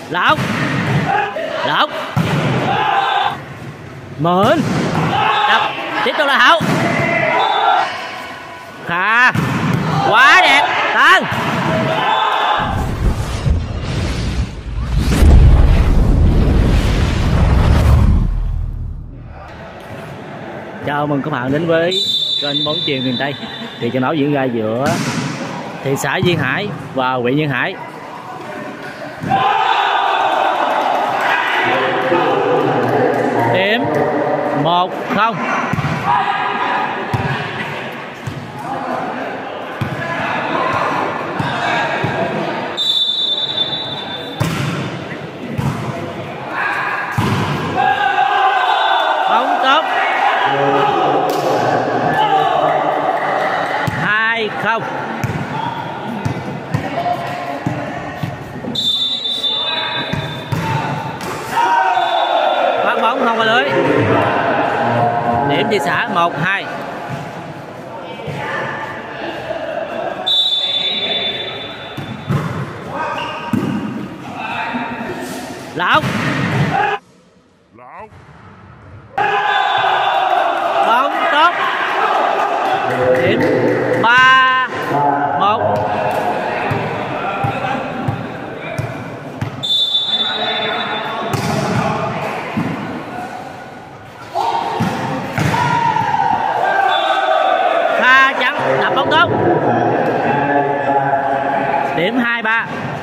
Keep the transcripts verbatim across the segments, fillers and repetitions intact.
Lộc. Lộc. Mượn. Đập. Tiếp tục là Hậu. Kha. Quá đẹp. Tân. Chào mừng các bạn đến với kênh Bóng Chuyền Miền Tây. Thì trận đấu diễn ra giữa thị xã Duyên Hải và huyện Duyên Hải. Điểm một không. Bóng tốt. Hai không. Phát bóng không vào lưới. Điểm thị xã một hai. Lộc. Bóng tốt. Điểm ba một. Kha trắng đập bóng tốt. Điểm hai ba.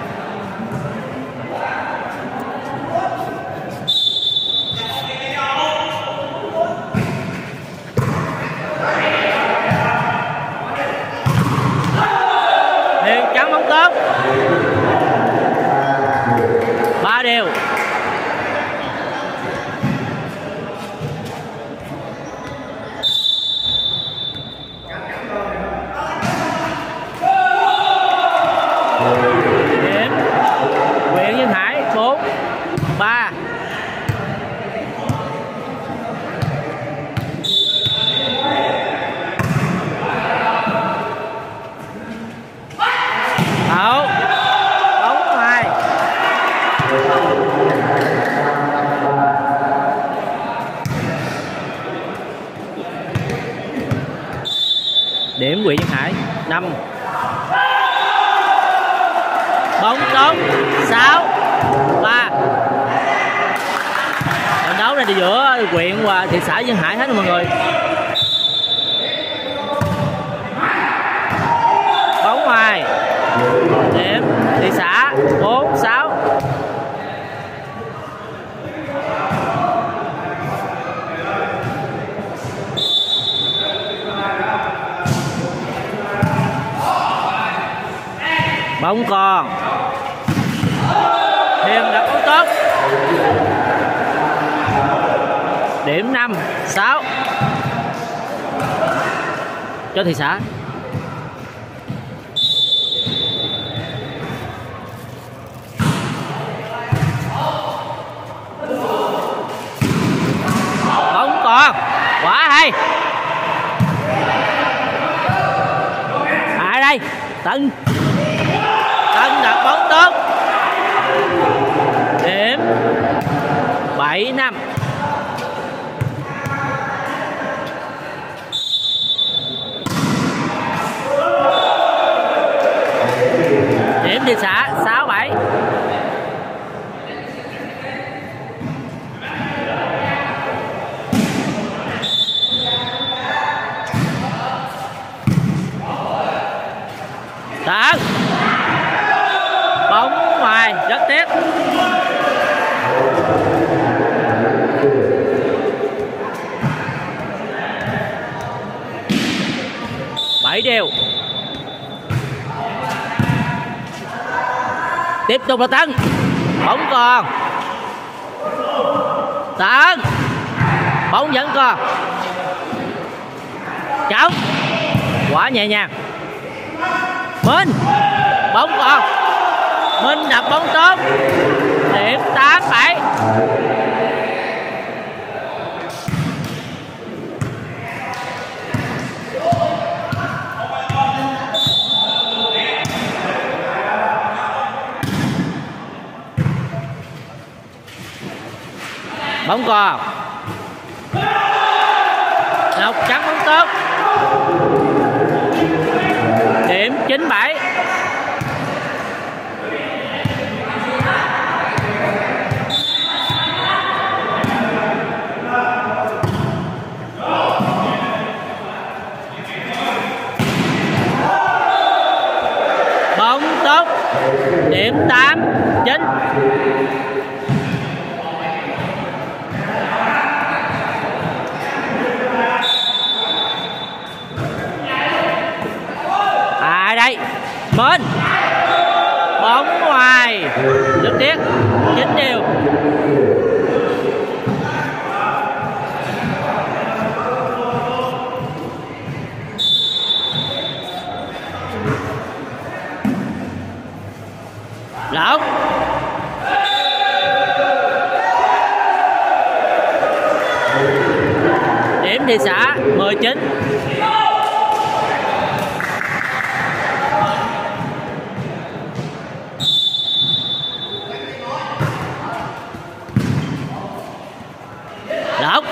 Hiền trắng bóng tốt. Ba đều. Điểm huyện Duyên Hải bốn ba. Hậu. Bóng hai. Điểm huyện Duyên Hải năm. Bóng tốt. Sáu ba. Trận đấu này thì giữa huyện và thị xã Duyên Hải hết rồi mọi người. Bóng ngoài. Điểm thị xã bốn sáu. Bóng còn. Hiền đập bóng tốt. Điểm năm sáu cho thị xã. Bóng còn. Quá hay. À đây Tân. Tân đập bóng tốt. Điểm bảy năm. Điểm thị xã sáu bảy. Tấn. Bóng ngoài rất tiếc. Bảy đều. Tiếp tục là Tân. Bóng còn. Tân. Bóng vẫn còn. Chóng. Quá nhẹ nhàng. Minh. Bóng còn. Minh đập bóng tốt. Điểm tám bảy. Bóng còn. Ngọc trắng bóng tốt. Điểm chín bảy. Bóng tốt. Điểm tám chín. À đây, Mến. Bóng ngoài. Rất tiếc. chín đều. Lộn. Điểm thị xã mười chín. Lộn.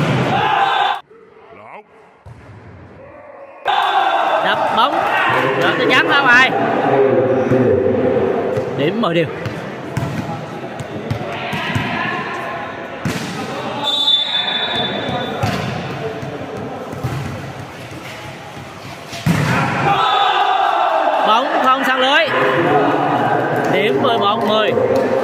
Đập bóng rồi tôi dám ra ngoài. Điểm mười điều. Bóng không sang lưới. Điểm mười một mười.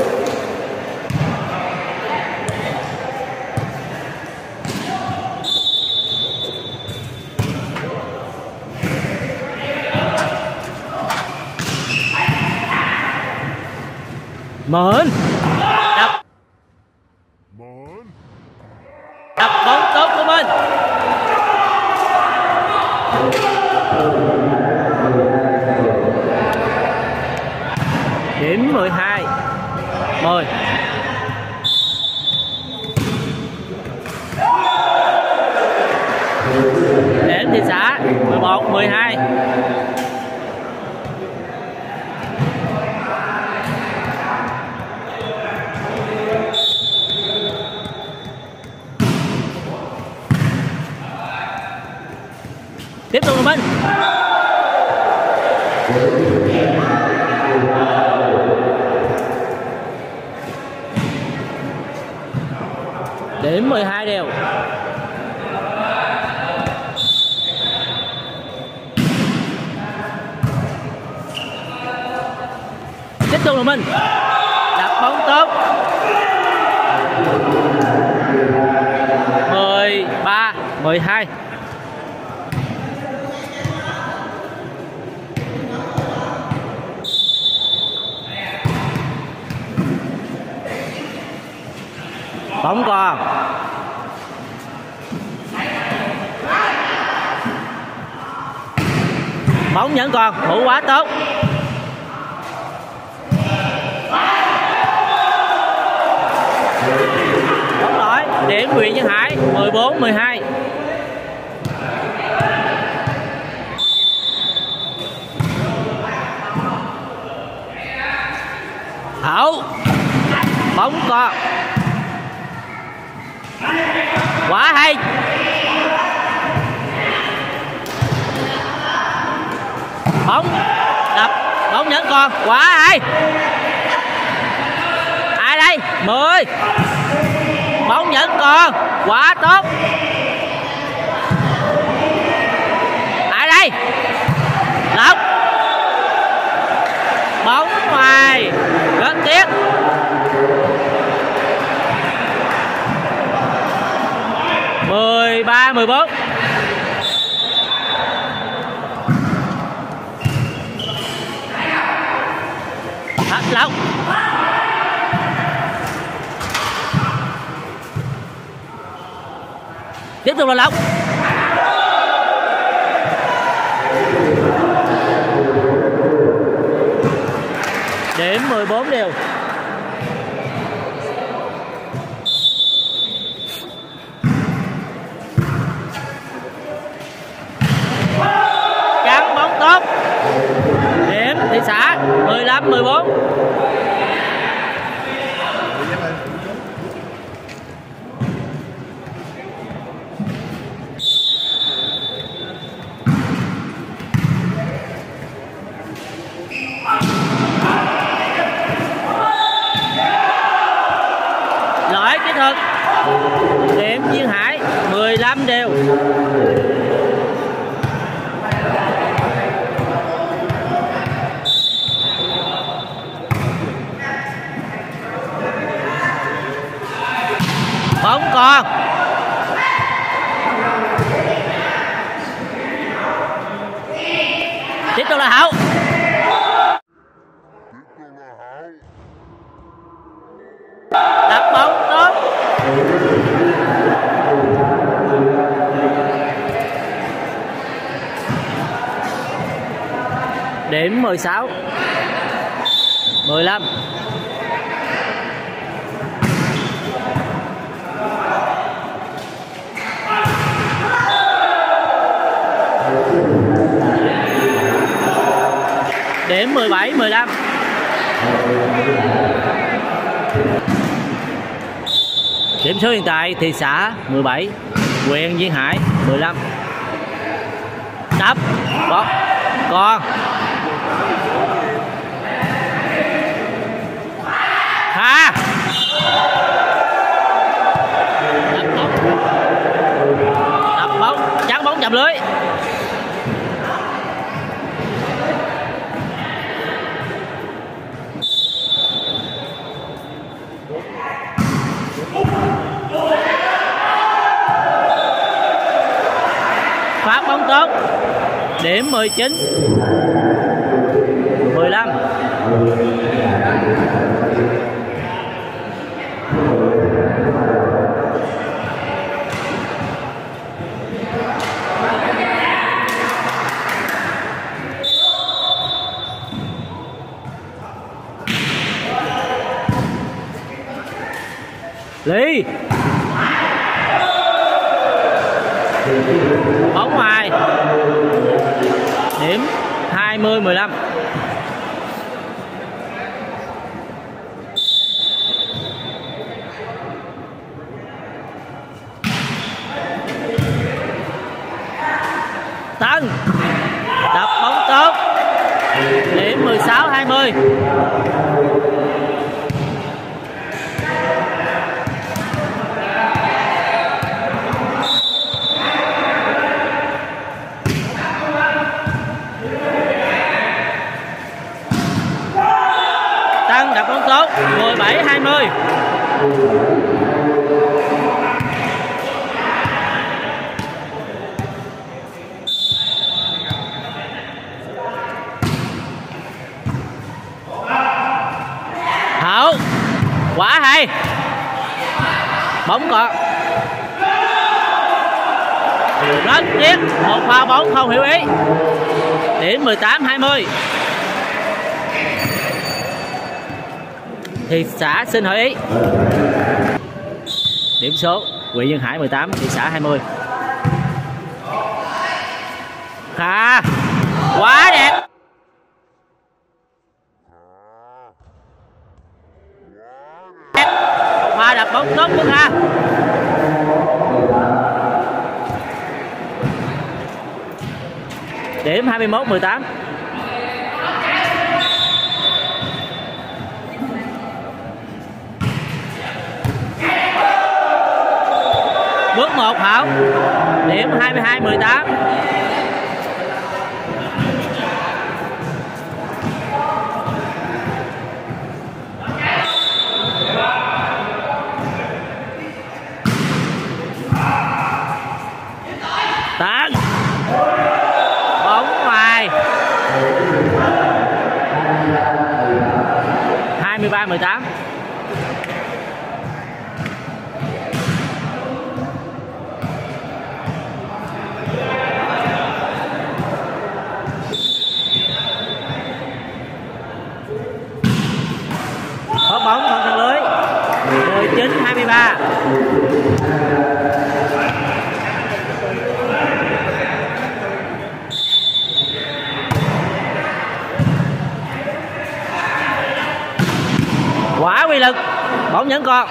Mến. Đập. Đập bóng tốt của mình. Điểm mười hai mười. Điểm thị xã mười một mười hai. Tiếp tục là Minh. Điểm mười hai đều. Tiếp tục là Minh. Đặt bóng tốt. mười ba mười hai. Bóng còn. Bóng vẫn còn, thủ quá tốt. Bóng lỗi, điểm Nguyễn Văn Hải mười bốn mười hai. Hậu. Bóng còn. Quá hay. Bóng đập, bóng vẫn còn, quá hay. Ai đây? mười. Bóng vẫn còn, quá tốt. Ai đây? Lộc. Bóng ngoài, rất tiếc. mười ba mười bốn. Hết lóc. Tiếp tục là lóc. Điểm mười bốn đều. Cắn bóng tốt. Điểm thị xã mười lăm mười bốn. thực. Điểm Duyên Hải mười lăm đều. Bóng còn. Tiếp tục là Hậu. Đập bóng tốt. Điểm mười sáu mười lăm. Điểm mười bảy mười lăm. Điểm số hiện tại thị xã mười bảy, huyện Duyên Hải mười lăm. Đập bóng còn. Ha. Đập bóng. Đập bóng, chắn bóng chạm lưới. Phát bóng tốt. Điểm mười chín mười lăm. Lý. Bóng ngoài. Điểm hai mươi mười lăm. Tân đập bóng tốt. Điểm mười sáu hai mươi. Tân đập bóng tốt. mười bảy hai mươi. Hậu. Quả hay. Bóng còn. Rất tiếc, một pha bóng không hiểu ý. Điểm mười tám hai mươi. Thị xã xin hỏi ý. Điểm số huyện Duyên Hải mười tám, thị xã hai mươi. Khá. Quá đẹp. Pha đập bóng tốt của Kha. Điểm hai mươi mốt mười tám. Bước một Hảo. Điểm hai mươi hai mười tám. Tán. Bóng ngoài. hai mươi ba mười tám. Có bóng không thằng lưới. mười chín hai mươi ba. Quả quy lực. Bóng vẫn còn.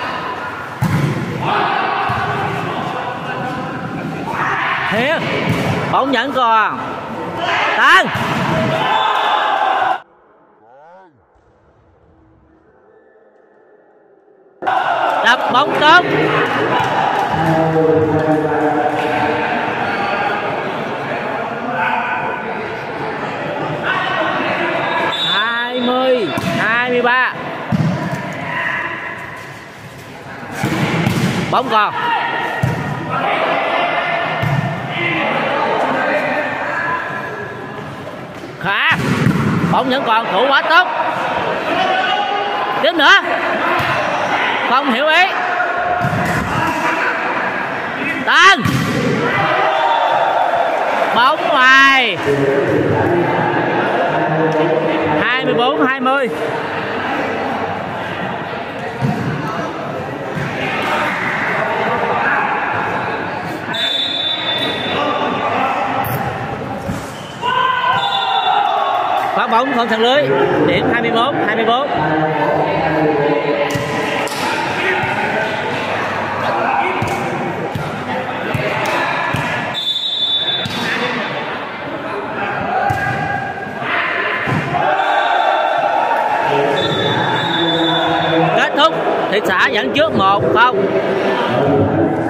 Thiệt. Bóng vẫn còn. Tăng. Đập bóng tốt. hai mươi hai mươi ba. Bóng còn. Khá. Bóng vẫn còn, thủ quá tốt. Tiếp nữa. Không hiểu ý. Tân. Bóng ngoài. hai mươi bốn hai mươi. Phá bóng không sân lưới. Điểm hai mươi mốt hai mươi bốn. Kết thúc, thị xã dẫn trước một không.